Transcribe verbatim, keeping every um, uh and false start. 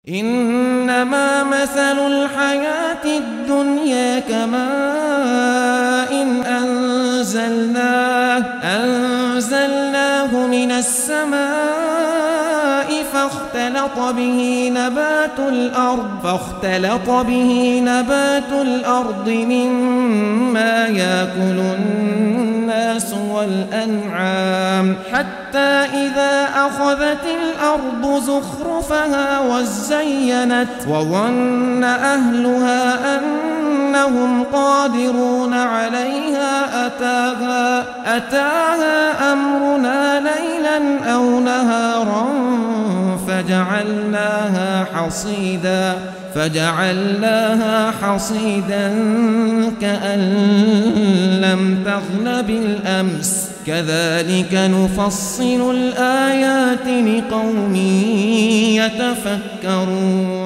إنما مثل الحياة الدنيا كماء أنزلناه, أنزلناه من السماء فاختلط به نبات الأرض فاختلط به نبات الأرض مما يأكل الناس والأنعام حتى إذا أخذت الأرض زخرفها وزينت وظن أهلها أنهم قادرون عليها أتاها, أتاها أمرنا ليلا أو نهارا فجعلناها حصيدا فجعلناها حصيدا كأن لم تغن بالأمس كذلك نفصل الآيات لقوم يتفكرون.